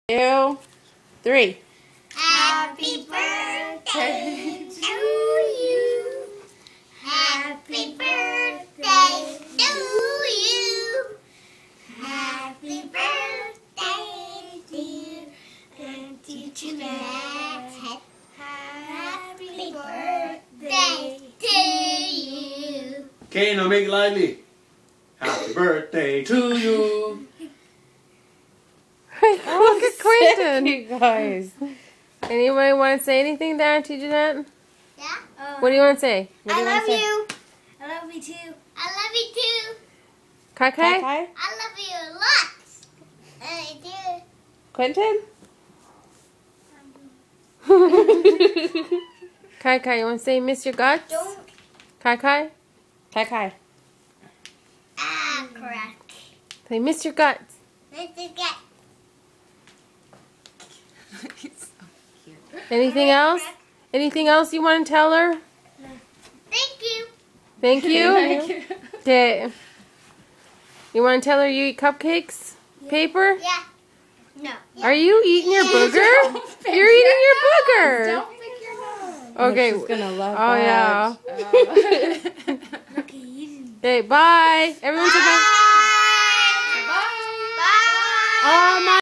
2, 3. Happy birthday to you. Happy birthday to you. Happy birthday, dear Auntie Jeanette. Happy birthday to you. Okay, now make it lively. Happy birthday to you. Look at Quentin. You guys. Anybody want to say anything to Auntie Jeanette? Yeah? What do you want to say? I love you. I love you too. I love you too. Kai Kai? Kai? I love you a lot. I do. Quentin? Kai Kai, you want to say miss your guts? Don't. Kai Kai? Kai Kai. Ah, correct. Say miss your guts. This is good. Anything else? Anything else you want to tell her? Thank you. Thank you. Okay. You want to tell her you eat cupcakes? Paper? Yeah. No. Are you eating your booger? You're eating your booger. Don't pick your nose. Okay. She's gonna love Oh that. yeah. Look at you. Okay, bye. Everyone say bye. Bye. Bye. Oh my